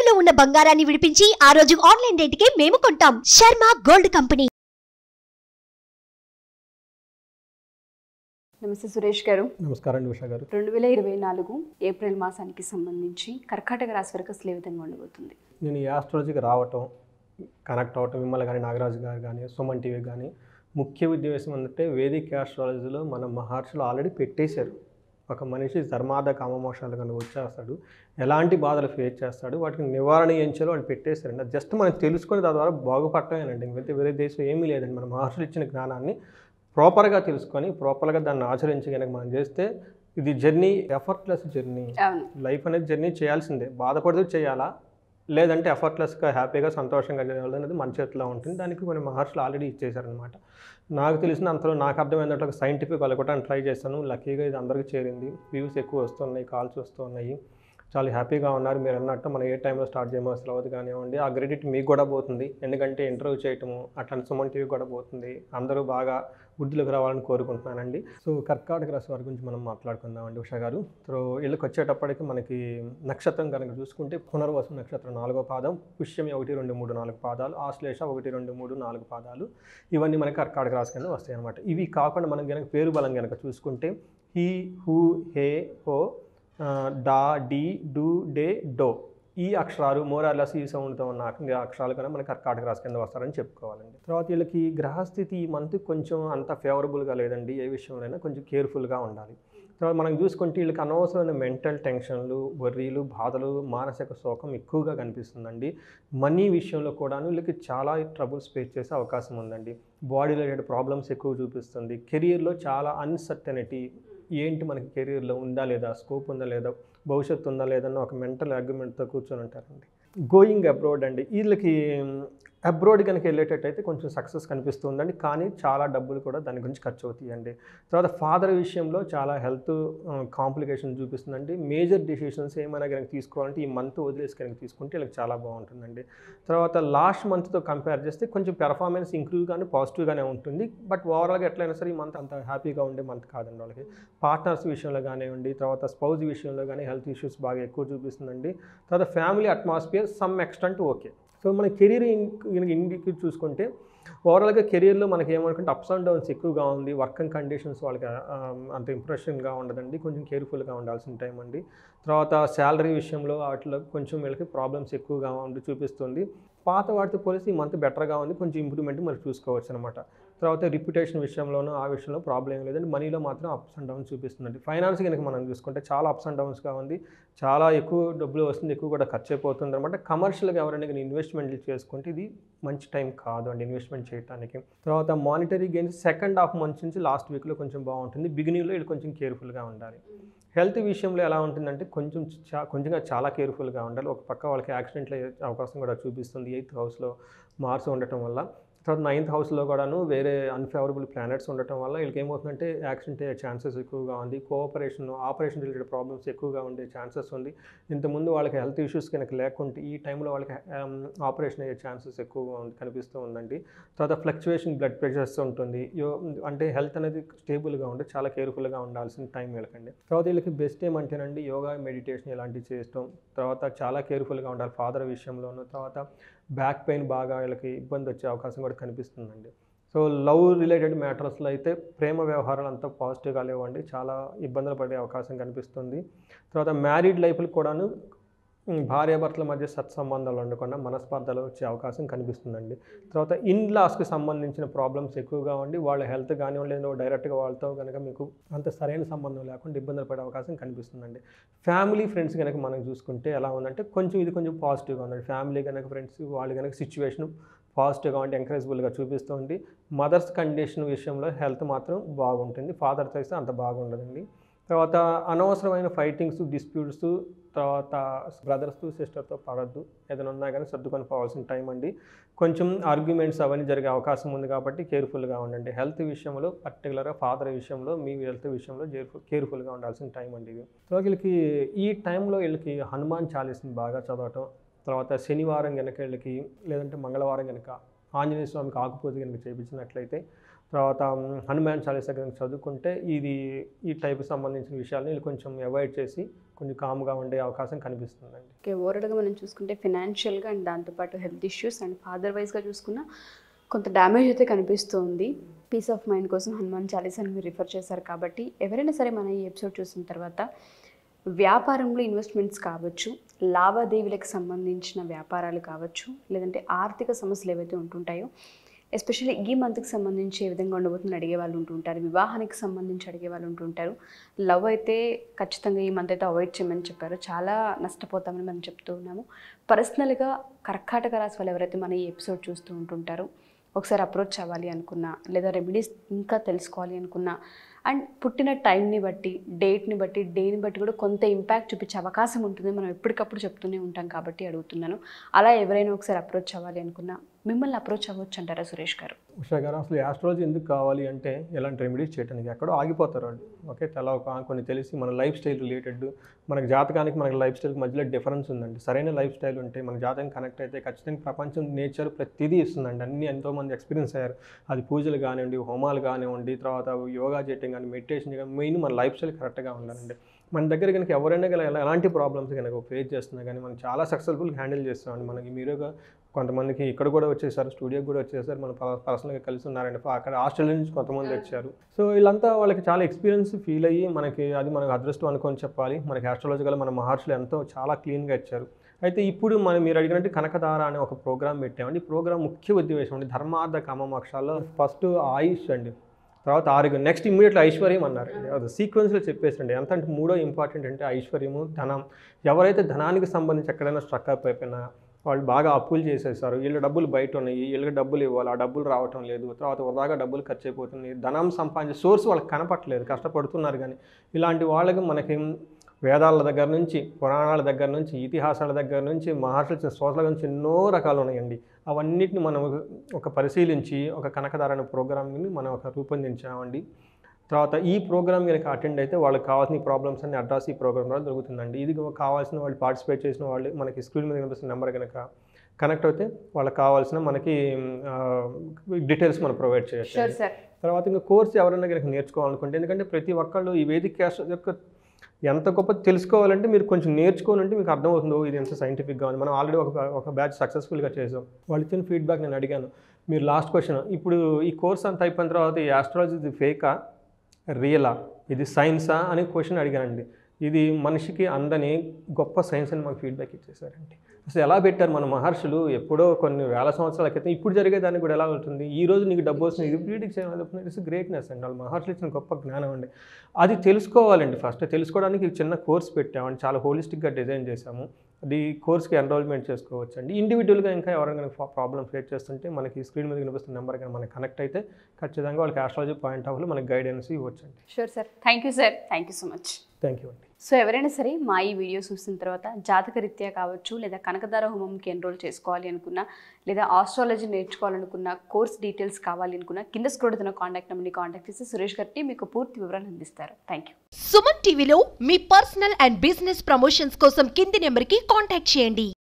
తాకట్టులో ఉన్న బంగారాన్ని విడిపించి ఆ రోజు ఆన్లైన్ రేటుకే మేము కొంటాం. Sharma gold company. నమస్తే సురేష్ గారు. నమస్కారం ఉషా గారు. 2024 ఏప్రిల్ మాసానికి సంబంధించి కర్కాటక రాశి వరకు అసలు ఏ విధంగా ఉండబోతుంది? నేను ఈ ఆస్ట్రాలజీకి రావటం, కనెక్ట్ అవ్వటం, మిమ్మల్ని కానీ నాగరాజు గారు కానీ సుమన్ టీవీ కానీ ముఖ్య ఉద్దేశం ఏంటంటే వేదిక ఆస్ట్రాలజీలో మన మహర్షులు ఆల్రెడీ పెట్టేశారు. ఒక మనిషి ధర్మాద కామమోక్షాలు కనుక వచ్చేస్తాడు, ఎలాంటి బాధలు ఫేస్ చేస్తాడు, వాటికి నివారణ ఏం చేయాలో వాళ్ళు పెట్టేశారండి. అది జస్ట్ మనం తెలుసుకొని దాని ద్వారా బాగుపడటమేనండి. ఇంకైతే వేరే దేశం ఏమీ లేదండి. మన మహర్షులు ఇచ్చిన జ్ఞానాన్ని ప్రాపర్గా తెలుసుకొని ప్రాపర్గా దాన్ని ఆచరించి కనుక మనం చేస్తే ఇది జర్నీ, ఎఫర్ట్లెస్ జర్నీ. లైఫ్ అనేది జర్నీ చేయాల్సిందే. బాధపడుతూ చేయాలా, లేదంటే ఎఫర్ట్లెస్గా హ్యాపీగా సంతోషంగా చేయాలనేది మన చేతిలో ఉంటుంది. దానికి కొన్ని మహర్షులు ఆల్రెడీ ఇచ్చేశారనమాట. నాకు తెలిసిన అంతలో నాకు అర్థమైనట్లు ఒక సైంటిఫిక్ వెళ్ళకొట్టడానికి ట్రై చేశాను. లక్కీగా ఇది అందరికీ చేరింది. వ్యూస్ ఎక్కువ వస్తున్నాయి, కాల్స్ వస్తున్నాయి, చాలా హ్యాపీగా ఉన్నారు. మీరు అన్నట్టు మనం ఏ టైంలో స్టార్ట్ చేయమో అసలు అవ్వదు కానివ్వండి. ఆ క్రెడిట్ మీకు కూడా పోతుంది, ఎందుకంటే ఇంటర్వ్యూ చేయటము అట్లాంటి సుమన్ టీవీ కూడా పోతుంది. అందరూ బాగా వృద్ధిలోకి రావాలని కోరుకుంటున్నానండి. సో కర్కాటక రాశి వారి గురించి మనం మాట్లాడుకుందామండి ఉషా గారు. సో వీళ్ళకి వచ్చేటప్పటికి మనకి నక్షత్రం కనుక చూసుకుంటే పునర్వసు నక్షత్రం 4వ పాదం, పుష్యమి 1, 2, 3, 4 పాదాలు, ఆశ్లేష 1, 2, 3, 4 పాదాలు, ఇవన్నీ మనకి కర్కాటక రాశి కింద వస్తాయి అన్నమాట. ఇవి కాకుండా మనం కనుక పేరు బలం కనుక చూసుకుంటే హీ, హూ, హే, హో, డా, డి, డు, డే, డో, ఈ అక్షరాలు మోరార్లెస్ ఈ సౌండ్తో ఉన్న అక్షరాలు కన్నా మనకి కర్కాటక రాశి కింద వస్తారని చెప్పుకోవాలండి. తర్వాత వీళ్ళకి గ్రహస్థితి ఈ మంత్ కొంచెం అంత ఫేవరబుల్గా లేదండి. ఏ విషయంలోనైనా కొంచెం కేర్ఫుల్గా ఉండాలి. తర్వాత మనం చూసుకుంటే వీళ్ళకి అనవసరమైన మెంటల్ టెన్షన్లు, వర్రీలు, బాధలు, మానసిక శోకం ఎక్కువగా కనిపిస్తుందండి. మనీ విషయంలో కూడా వీళ్ళకి చాలా ట్రబుల్స్ ఫేస్ చేసే అవకాశం ఉందండి. బాడీ రిలేటెడ్ ప్రాబ్లమ్స్ ఎక్కువ చూపిస్తుంది. కెరియర్లో చాలా అన్సర్టనిటీ, ఏంటి మనకి కెరీర్లో ఉందా లేదా, స్కోప్ ఉందా లేదా, భవిష్యత్తు ఉందా లేదన్న ఒక మెంటల్ ఆర్గ్యుమెంట్తో కూర్చొని ఉంటారండి. గోయింగ్ అబ్రాడ్ అండి, వీళ్ళకి అబ్రాడ్ కనుక వెళ్ళేటట్టయితే కొంచెం సక్సెస్ కనిపిస్తుందండి. కానీ చాలా డబ్బులు కూడా దాని గురించి ఖర్చు అవుతాయండి. తర్వాత ఫాదర్ విషయంలో చాలా హెల్త్ కాంప్లికేషన్ చూపిస్తుందండి. మేజర్ డెసిషన్స్ ఏమైనా కనుక తీసుకోవాలంటే ఈ మంత్ వదిలేసి కనుక తీసుకుంటే వీళ్ళకి చాలా బాగుంటుందండి. తర్వాత లాస్ట్ మంత్తో కంపేర్ చేస్తే కొంచెం పెర్ఫార్మెన్స్ ఇంక్రూవ్గానే పాజిటివ్గానే ఉంటుంది. బట్ ఓవరాల్గా ఎట్లయినా సరే ఈ మంత్ అంత హ్యాపీగా ఉండే మంత్ కాదండి వాళ్ళకి. పార్ట్నర్స్ విషయంలో కానివ్వండి, తర్వాత స్పౌజ్ విషయంలో కానీ హెల్త్ ఇష్యూస్ బాగా ఎక్కువ చూపిస్తుందండి. తర్వాత family atmosphere some extent okay. So మన కెరీర్ ఇండికి చూసుకుంటే ఓవరాల్గా కెరీర్లో మనకి ఏమనుకుంటే అప్స్ అండ్ డౌన్స్ ఎక్కువగా ఉంది. వర్కింగ్ కండిషన్స్ వాళ్ళకి అంత ఇంప్రెషన్గా ఉండదండి. కొంచెం కేర్ఫుల్గా ఉండాల్సిన టైం అండి. తర్వాత శాలరీ విషయంలో వాటిలో కొంచెం వీళ్ళకి ప్రాబ్లమ్స్ ఎక్కువగా ఉండి చూపిస్తుంది. పాత వాటితో పోలిసి ఈ మంత్ బెటర్గా ఉంది, కొంచెం ఇంప్రూవ్మెంట్ మరి చూసుకోవచ్చు అనమాట. తర్వాత రిప్యుటేషన్ విషయంలోనూ ఆ విషయంలో ప్రాబ్లం ఏం లేదండి. మనీలో మాత్రం అప్స్ అండ్ డౌన్స్ చూపిస్తుందండి. ఫైనాన్స్ కనుక మనం చూసుకుంటే చాలా అప్స్ అండ్ డౌన్స్గా ఉంది. చాలా ఎక్కువ డబ్బులు వస్తుంది, ఎక్కువ కూడా ఖర్చు అయిపోతుంది అనమాట. కమర్షియల్గా ఎవరైనా కానీ ఇన్వెస్ట్మెంట్లు చేసుకుంటే ఇది మంచి టైం కాదు అండి ఇన్వెస్ట్మెంట్ చేయడానికి. తర్వాత monetary gains second half month నుంచి లాస్ట్ వీక్లో కొంచెం బాగుంటుంది. బిగినింగ్లో ఇది కొంచెం కేర్ఫుల్గా ఉండాలి. హెల్త్ విషయంలో ఎలా ఉంటుందంటే కొంచెంగా చాలా కేర్ఫుల్గా ఉండాలి. ఒక పక్క వాళ్ళకి యాక్సిడెంట్లు అయ్యే అవకాశం కూడా చూపిస్తుంది 8th హౌస్లో మార్స్ ఉండటం వల్ల. తర్వాత 9th హౌస్లో కూడాను వేరే అన్ఫేవరబుల్ ప్లానెట్స్ ఉండటం వల్ల వీళ్ళకి ఏమవుతుందంటే యాక్సిడెంట్ అయ్యే ఛాన్సెస్ ఎక్కువగా ఉంది. ఆపరేషన్ రిలేటెడ్ ప్రాబ్లమ్స్ ఎక్కువగా ఉండే ఛాన్సెస్ ఉంది. ఇంతకుముందు వాళ్ళకి హెల్త్ ఇష్యూస్ కనుక లేకుంటే ఈ టైంలో వాళ్ళకి ఆపరేషన్ అయ్యే ఛాన్సెస్ ఎక్కువగా కనిపిస్తూ ఉందండి. తర్వాత ఫ్లక్చువేషన్ బ్లడ్ ప్రెషర్స్ ఉంటుంది. అంటే హెల్త్ అనేది స్టేబుల్గా ఉంటే చాలా కేర్ఫుల్గా ఉండాల్సిన టైం వీళ్ళకండి. తర్వాత వీళ్ళకి బెస్ట్ ఏమంటేనండి యోగా, మెడిటేషన్ ఇలాంటివి చేయడం. తర్వాత చాలా కేర్ఫుల్గా ఉండాలి ఫాదర్ విషయంలోనూ. తర్వాత బ్యాక్ పెయిన్ బాగా వీళ్ళకి ఇబ్బంది వచ్చే అవకాశం కూడా కనిపిస్తుందండి. సో లవ్ రిలేటెడ్ మ్యాటర్స్లో అయితే ప్రేమ వ్యవహారాలు అంతా పాజిటివ్గా లేవండి, చాలా ఇబ్బందులు పడే అవకాశం కనిపిస్తుంది. తర్వాత మ్యారీడ్ లైఫ్లు కూడాను భార్యాభర్తల మధ్య సత్సంబంధాలు ఉండకుండా మనస్పర్ధలు వచ్చే అవకాశం కనిపిస్తుందండి. తర్వాత ఇన్లాస్కి సంబంధించిన ప్రాబ్లమ్స్ ఎక్కువగా ఉండి వాళ్ళ హెల్త్ కానివ్వండి, లేదా డైరెక్ట్గా వాళ్ళతో కనుక మీకు అంత సరైన సంబంధం లేకుండా ఇబ్బందులు పడే అవకాశం కనిపిస్తుందండి. ఫ్యామిలీ ఫ్రెండ్స్ కనుక మనం చూసుకుంటే ఎలా ఉందంటే కొంచెం పాజిటివ్గా ఉందండి. ఫ్యామిలీ కనుక ఫ్రెండ్స్ వాళ్ళు కనుక సిచ్యువేషన్ పాజిటివ్గా ఉండి ఎంకరేజబుల్గా చూపిస్తుంది. మదర్స్ కండిషన్ విషయంలో హెల్త్ మాత్రం బాగుంటుంది. ఫాదర్తో అయితే అంత బాగుండదండి. తర్వాత అనవసరమైన ఫైటింగ్స్, డిస్ప్యూట్స్, తర్వాత బ్రదర్స్తో సిస్టర్తో పడద్దు. ఏదైనా ఉన్నా కానీ సర్దుకొని పోవాల్సిన టైం అండి. కొంచెం ఆర్గ్యుమెంట్స్ అవన్నీ జరిగే అవకాశం ఉంది కాబట్టి కేర్ఫుల్గా ఉండండి. హెల్త్ విషయంలో పర్టికులర్గా ఫాదర్ విషయంలో, మీ హెల్త్ విషయంలో కేర్ఫుల్గా ఉండాల్సిన టైం అండి ఇది. సో వీళ్ళకి ఈ టైంలో వీళ్ళకి హనుమాన్ చాలీస్ని బాగా చదవటం, తర్వాత శనివారం కనుక వీళ్ళకి లేదంటే మంగళవారం కనుక ఆంజనేయ స్వామికి ఆకుపూజ కనుక చేయించినట్లయితే తర్వాత హనుమాన్ చాలీసా కనుక చదువుకుంటే ఈ టైప్కి సంబంధించిన విషయాలని వీళ్ళు కొంచెం అవాయిడ్ చేసి కొంచెం కామ్గా ఉండే అవకాశం కనిపిస్తుందండి. ఓకే, ఓవరాల్గా మనం చూసుకుంటే ఫినాన్షియల్గా అండ్ దాంతోపాటు హెల్త్ ఇష్యూస్ అండ్ ఫాదర్ వైజ్గా చూసుకున్న కొంత డ్యామేజ్ అయితే కనిపిస్తుంది. పీస్ ఆఫ్ మైండ్ కోసం హనుమాన్ చాలీసాని మీరు రిఫర్ చేశారు కాబట్టి ఎవరైనా సరే మన ఈ ఎపిసోడ్ చూసిన తర్వాత వ్యాపారంలో ఇన్వెస్ట్మెంట్స్ కావచ్చు, లావాదేవీలకు సంబంధించిన వ్యాపారాలు కావచ్చు, లేదంటే ఆర్థిక సమస్యలు ఏవైతే ఉంటుంటాయో ఎస్పెషల్లీ ఈ మంత్కి సంబంధించి ఏ విధంగా ఉండబోతుందని అడిగే వాళ్ళు ఉంటుంటారు, వివాహానికి సంబంధించి అడిగే వాళ్ళు ఉంటుంటారు. లవ్ అయితే ఖచ్చితంగా ఈ మంత్ అయితే అవాయిడ్ చేయమని చెప్పారు, చాలా నష్టపోతామని మనం చెప్తూ ఉన్నాము. పర్సనల్గా కర్కాటక రాశి వాళ్ళు ఎవరైతే మన ఈ ఎపిసోడ్ చూస్తూ ఉంటుంటారో ఒకసారి అప్రోచ్ అవ్వాలి అనుకున్నా, లేదా రెమెడీస్ ఇంకా తెలుసుకోవాలి అనుకున్నా, అండ్ పుట్టిన టైంని బట్టి, డేట్ని బట్టి, డేని బట్టి కూడా కొంత ఇంపాక్ట్ చూపించే అవకాశం ఉంటుంది. మనం ఎప్పటికప్పుడు చెప్తూనే ఉంటాం కాబట్టి అడుగుతున్నాను. అలా ఎవరైనా ఒకసారి అప్రోచ్ అవ్వాలి అనుకున్నా మిమ్మల్ని అప్రోచ్ అవ్వచ్చు అంటారా సురేష్ గారు? ఉషా గారు, అసలు యాస్ట్రాలజీ ఎందుకు కావాలి అంటే ఎలాంటి రెమెడీస్ చేయడానికి ఎక్కడో ఆగిపోతారు వాళ్ళు. ఓకే, కొన్ని తెలిసి మన లైఫ్ స్టైల్ రిలేటెడ్, మనకి జాతకానికి మనకి లైఫ్ స్టైల్కి మధ్యలో డిఫరెన్స్ ఉందండి. సరైన లైఫ్ స్టైల్ ఉంటే మన జాతకం కనెక్ట్ అయితే ఖచ్చితంగా ప్రపంచం నేచర్ ప్రతిదీ ఇస్తుందండి. ఎంతోమంది ఎక్స్పీరియన్స్ అయ్యారు. అది పూజలు కానివ్వండి, హోమాలు కానివ్వండి, తర్వాత యోగా చేయటం కానీ, మెడిటేషన్ కానీ, మెయిన్ మన లైఫ్ స్టైల్ కరెక్ట్గా ఉండాలండి. మన దగ్గర కనుక ఎవరైనా ఎలాంటి ప్రాబ్లమ్స్ కనుక ఫేస్ చేస్తున్నా కానీ మనం చాలా సక్సెస్ఫుల్గా హ్యాండిల్ చేస్తామండి. మనకి మీరుగా కొంతమందికి ఇక్కడ కూడా వచ్చేసారు, స్టూడియోకి కూడా వచ్చేసారు, మన పర్సనల్గా కలిసి ఉన్నారండి. అక్కడ ఆస్ట్రేలియా నుంచి కొంతమంది వచ్చారు. సో వీళ్ళంతా వాళ్ళకి చాలా ఎక్స్పీరియన్స్ ఫీల్ అయ్యి మనకి అదృష్టం అనుకొని చెప్పాలి. మనకి ఆస్ట్రాలజికల్ మన మహర్షులు ఎంతో చాలా క్లీన్గా ఇచ్చారు. అయితే ఇప్పుడు మీరు అడిగినట్టు కనకధార అనే ఒక ప్రోగ్రామ్ పెట్టామండి. ఈ ప్రోగ్రామ్ ముఖ్య ఉద్దేశం అండి ధర్మార్థ కామ మోక్షాల్లో ఫస్ట్ ఆయుష్ అండి, తర్వాత ఆరోగ్యం, నెక్స్ట్ ఇమ్మీడియట్లీ ఐశ్వర్యం అన్నారు. అది సీక్వెన్స్లో చెప్పేసండి. ఎంత అంటే మూడో ఇంపార్టెంట్ అంటే ఐశ్వర్యము, ధనం. ఎవరైతే ధనానికి సంబంధించి ఎక్కడైనా స్ట్రక్ అయిపోయినా, వాళ్ళు బాగా అప్పులు చేసేసారు, వీళ్ళ డబ్బులు బయట ఉన్నాయి, వీళ్ళకి డబ్బులు ఇవ్వాలి, ఆ డబ్బులు రావటం లేదు, తర్వాత వృధాగా డబ్బులు ఖర్చు అయిపోతుంది, ధనం సంపాదించే సోర్స్ వాళ్ళకి కనపట్లేదు, కష్టపడుతున్నారు. కానీ ఇలాంటి వాళ్ళకి మనకి వేదాల దగ్గర నుంచి, పురాణాల దగ్గర నుంచి, ఇతిహాసాల దగ్గర నుంచి, మహర్షుల సోషల్ నుంచి ఎన్నో రకాలు ఉన్నాయండి. అవన్నిటిని మనం పరిశీలించి ఒక కనకధార అనే ప్రోగ్రామ్ని మనం రూపొందించామండి. తర్వాత ఈ ప్రోగ్రామ్ కనుక అటెండ్ అయితే వాళ్ళకి కావాల్సిన ప్రాబ్లమ్స్ అన్ని అడ్రస్ ఈ ప్రోగ్రామ్ ద్వారా దొరుకుతుందండి. ఇది కావాల్సిన వాళ్ళు పార్టిసిపేట్ చేసిన వాళ్ళు మనకి స్క్రీన్ మీద కనిపిస్తున్న నెంబర్ కనుక కనెక్ట్ అయితే వాళ్ళకి కావాల్సిన మనకి డీటెయిల్స్ మనం ప్రొవైడ్ చేయొచ్చు. తర్వాత ఇంకా కోర్స్ ఎవరైనా కనుక నేర్చుకోవాలనుకుంటే, ఎందుకంటే ప్రతి ఒక్కళ్ళు ఈ వేదిక క్యాస్ట్ యొక్క ఎంత గొప్ప తెలుసుకోవాలంటే మీరు కొంచెం నేర్చుకోవాలంటే మీకు అర్థమవుతుందో ఇది ఎంత సైంటిఫిక్గా ఉంది. మనం ఆల్రెడీ ఒక బ్యాచ్ సక్సెస్ఫుల్గా చేసాం. వాళ్ళు ఇచ్చిన ఫీడ్బ్యాక్ నేను అడిగాను. మీరు లాస్ట్ క్వశ్చన్, ఇప్పుడు ఈ కోర్స్ అంతా అయిపోయిన తర్వాత ఈ ఆస్ట్రాలజీ ఇది ఫేకా రియలా, ఇది సైన్సా అని క్వశ్చన్ అడిగానండి. ఇది మనిషికి అందని గొప్ప సైన్స్ అని మాకు ఫీడ్బ్యాక్ ఇచ్చేసారండి. అసలు ఎలా పెట్టారు మన మహర్షులు ఎప్పుడో కొన్ని వేల సంవత్సరాల క్రితం, ఇప్పుడు జరిగేదానికి కూడా ఎలా ఉంటుంది, ఈ రోజు నీకు డబ్బు వస్తుంది, ఇది ప్రీడిక్ట్ చేయడం, ఇట్స్ గ్రేట్నెస్ అండి. వాళ్ళు మహర్షులు ఇచ్చిన గొప్ప జ్ఞానం అండి. అది తెలుసుకోవాలండి. ఫస్ట్ తెలుసుకోవడానికి చిన్న కోర్స్ పెట్టామండి, చాలా హోలిస్టిక్గా డిజైన్ చేశాము. అది కోర్స్కి ఎన్రోల్మెంట్ చేసుకోవచ్చు అండి. ఇండివిజువల్గా ఇంకా ఎవరైనా ప్రాబ్లమ్ ఫేస్ చేస్తుంటే మనకి స్క్రీన్ మీద కనిపిస్తున్న నెంబర్ కానీ మనకి కనెక్ట్ అయితే ఖచ్చితంగా వాళ్ళకి ఆస్ట్రాలజీ పాయింట్ ఆఫ్ వ్యూలో మనకి గైడెన్స్ ఇవ్వచ్చు అండి. Sure sir, thank you sir, thank you so much. Thank you అండి. సో ఎవరైనా సరే మా ఈ వీడియో చూసిన తర్వాత జాతక రీత్యా కావచ్చు, లేదా కనకధార హోమంకి ఎన్రోల్ చేసుకోవాలి అనుకున్నా, లేదా ఆస్ట్రాలజీ నేర్చుకోవాలనుకున్న, కోర్స్ డీటెయిల్స్ కావాలి అనుకున్నా, కింద స్క్రోల్ అవుతున్న కాంటాక్ట్ నెంబర్ని కాంటాక్ట్ చేసి సురేష్ గారికి మీకు పూర్తి వివరాలు అందిస్తారు. Thank you. సుమన్ టీవీలో మీ పర్సనల్ అండ్ బిజినెస్ ప్రమోషన్స్ కోసం కింది నెంబర్కి కాంటాక్ట్ చేయండి.